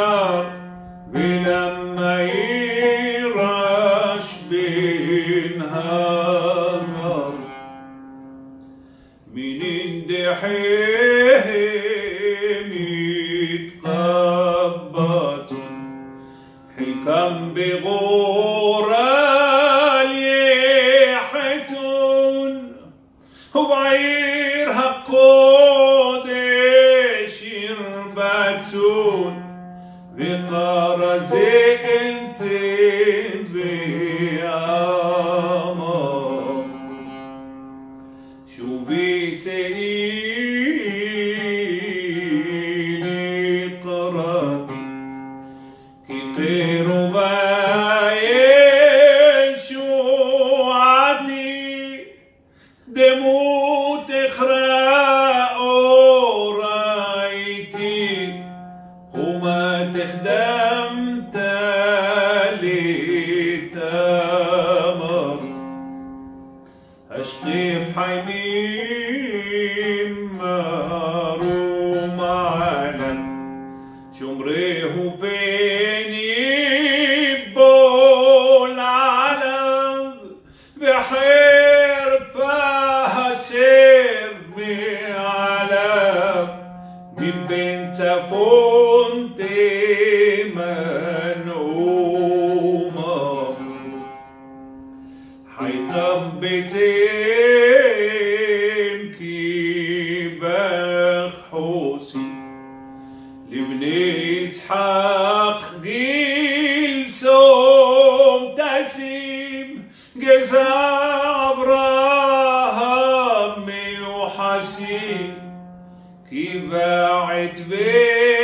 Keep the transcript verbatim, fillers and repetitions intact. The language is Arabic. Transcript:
النار ولما يرش بينهار من اندحيم يتقبض حكم بغورال يحتون وعير هقودش يربتون بقرز انسين بأمر شوفيتني لقراتي كي قيرو غايش وعدي دموت اخراء ورايتي وما تخدم تالي تمر اشقي في حيميم مروم علم شمريه بيني بول علم بحير بهسير بعلم من بنت فونت منومة حيطم بيتين كي بخوسي لبني يتحق جيل سوم تسيم جزا ابراهام وحسين كي باعت بيه